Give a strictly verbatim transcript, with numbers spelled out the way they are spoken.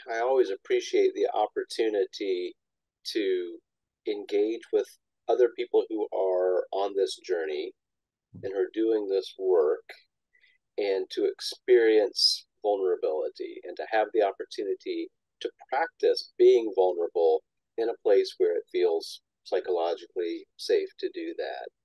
I always appreciate the opportunity to engage with other people who are on this journey and who are doing this work, and to experience vulnerability and to have the opportunity to practice being vulnerable in a place where it feels psychologically safe to do that.